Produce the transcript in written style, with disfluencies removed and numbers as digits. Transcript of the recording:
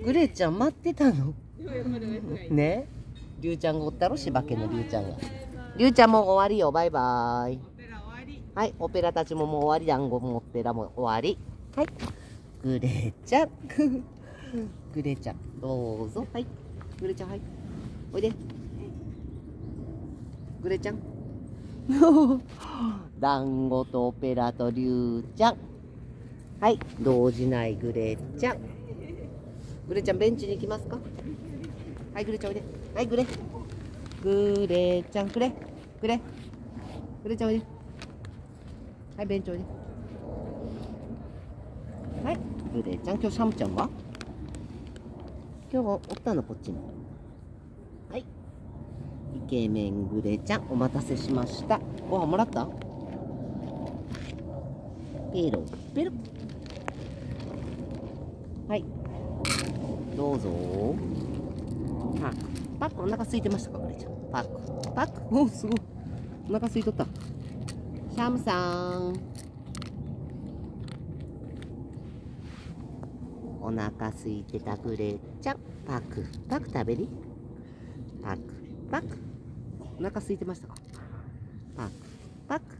グレちゃん待ってたのね。りゅうちゃんがおったろ、柴犬のりゅうちゃんが。りゅうちゃんもう終わりよ、バイバーイ。はい、オペラたちももう終わり、ダンゴもオペラも終わり。はい、グレちゃん。グレちゃん、どうぞ。はい、グレちゃん、はい。おいで。グレちゃん。ダンゴとオペラとりゅうちゃん。はい、動じないグレちゃん。グレちゃん、ベンチに行きますか。はい、グレちゃんおいで。はい、グレ。グレちゃん、グレ。グレ。グレちゃんおいで。はい、ベンチおいで。はい、グレちゃん、今日シャムちゃんは今日おったのこっちに。はい。イケメングレちゃん、お待たせしました。ご飯もらった？ペロペロ。はい。どうぞ。パク。パク、お腹空いてましたか、グレちゃん。パク。パク。お、すごい。お腹空いとった。シャムさん。お腹空いてたグレちゃん。パク。パク食べり。パク。パク。お腹空いてましたか。パク。パク。